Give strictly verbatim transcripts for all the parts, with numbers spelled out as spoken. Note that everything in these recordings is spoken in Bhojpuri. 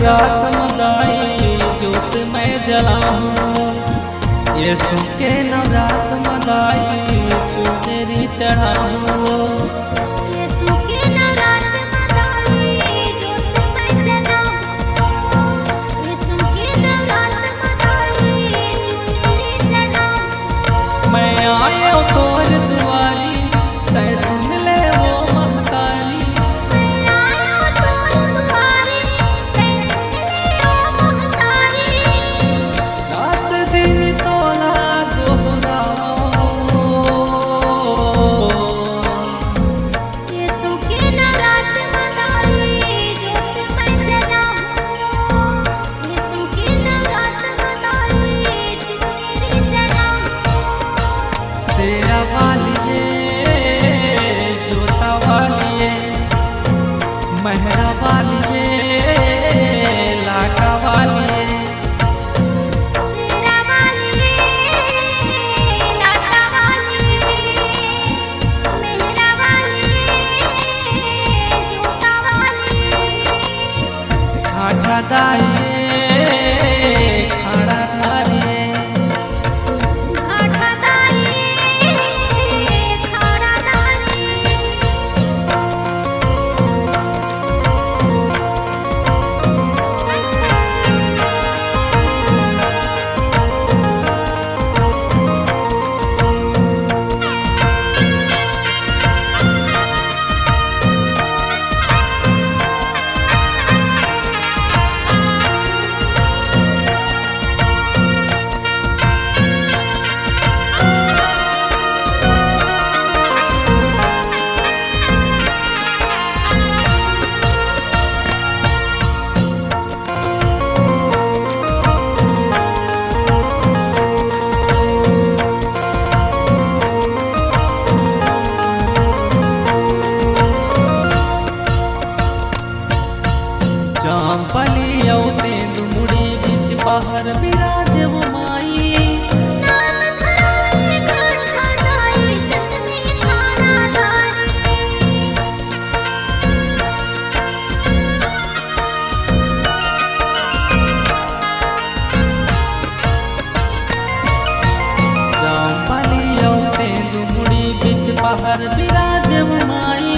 नवरात मदाई ज्योत मैं जलाऊं। यीशु के नवरात मदाई चुनरी चढ़ाऊं। महरा वाली लाका वाली सेरा वाली लाका वाली महरा वाली जोता वाली खाटा दाई खाड़ा धारी खाटा दाई खाड़ा दारी चांपली औते दुमुड़ी बिच बाहर विराज वो माई। नाम धराए काठा दाई ससनी खाना दारी चांपली औते दुमुड़ी बिच बाहर विराज वो माई।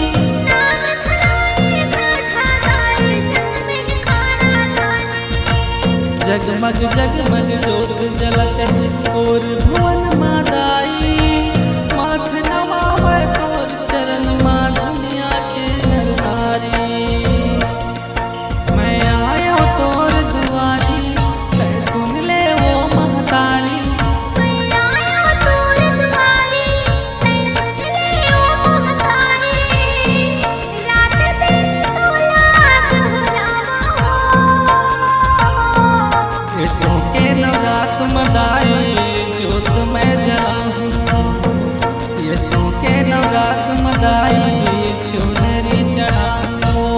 जगमग जगमग ज्योत जलत है और भुवन मादाई। माथ नवावे तोर चरण माँ दुनिया के नर नारी। मैं आया तोर दुआरी तै सुन ले वो महतारी। मैं आया तोर दुआरी तै सुन ले वो महतारी। रात दिन तोला दोहरावा यीशु के नवरात मदाई ज्योत मैं जलाऊं। यीशु के नवरात मदाई चुनरी चढ़ाऊं।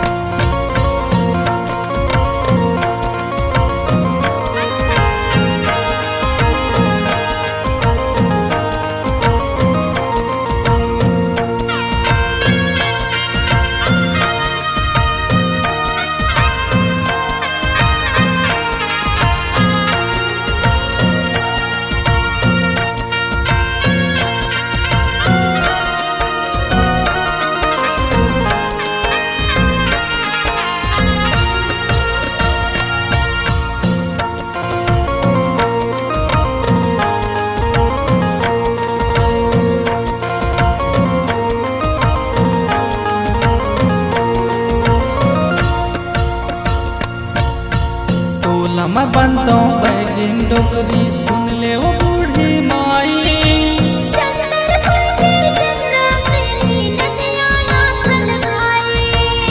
मैं बनता हूँ बैगिन डोगरी सुन ले वो बूढ़ी माई। चंदर फटे चंद्र से नदियाँ नाथ लगाई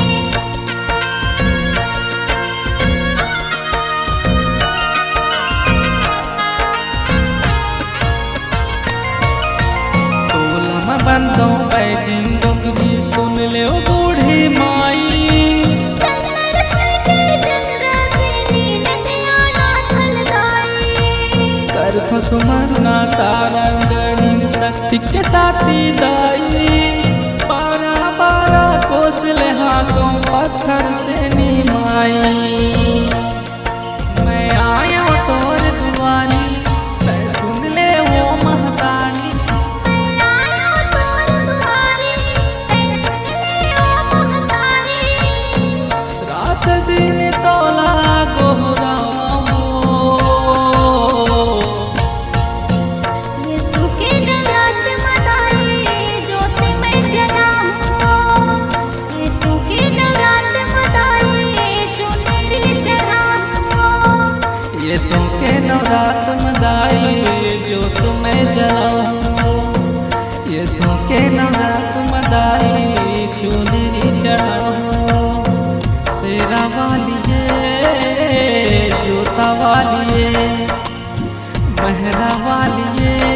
तोला मैं बनता हूँ बैगिन डोगरी सुन ले वो बूढ़ी माई। कर सुमरना सारंगणी शक्ति के साथी दाई। बारह बारह कोस ले हाथों पत्थर से नीमाई। मैं आया तोर दुआरी मैं सुन ले वो महतारी। मैं आया तोर दुआरी मैं सुन ले ओ महतारी। रात दिन तोला गोहरावो यीशु के नवरात मनाए ज्योत में जलाऊं। यीशु के नवरात मनाए चुनरी चढ़ाऊं। यीशु के नवरात मदाई जो तुम्हें जलाऊं। यीशु के नवरात मदाई चुनरी चढ़ाऊं। शेरा वालिए जोता वालिए महरा वालिए